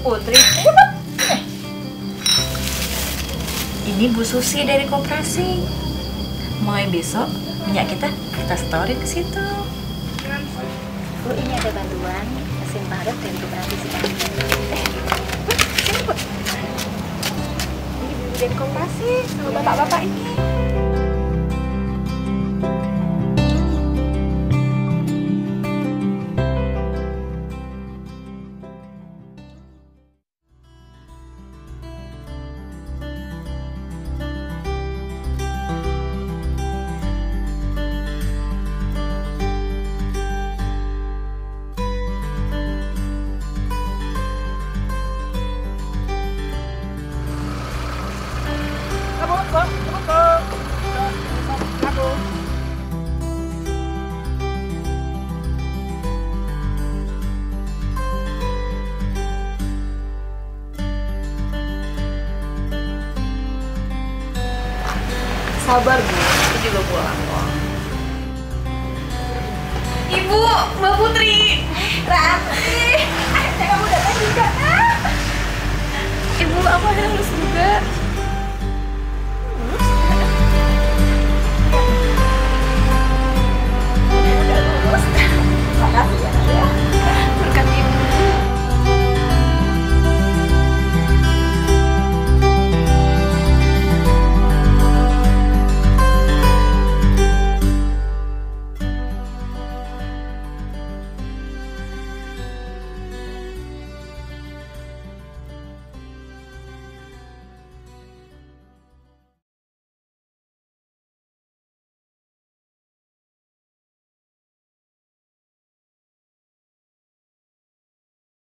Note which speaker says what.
Speaker 1: Putri. Ini Bu Susi dari koperasi. Mulai besok minyak kita setorin ke situ.
Speaker 2: Bu, ini ada bantuan mesin parut dari koperasi Cikarang.
Speaker 1: Sini Bu. Ini Bu dari koperasi sama bapak-bapak ini. Sabar Bu, aku juga pulang kok. Ibu, Mbak Putri, Ranti, kamu datang juga kan? Ibu, aku harus juga.